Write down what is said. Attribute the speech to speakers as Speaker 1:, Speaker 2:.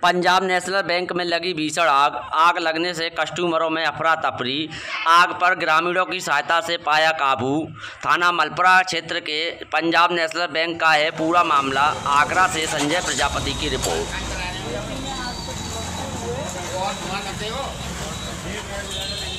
Speaker 1: Punjab national bank में लगी भीषण आग लगने से कस्टमरों में अफरा तफरी। आग पर ग्रामीणों की सहायता से पाया काबू। थाना मलपुरा क्षेत्र के पंजाब नेशनल बैंक का है पूरा मामला। आगरा से संजय प्रजापति की रिपोर्ट।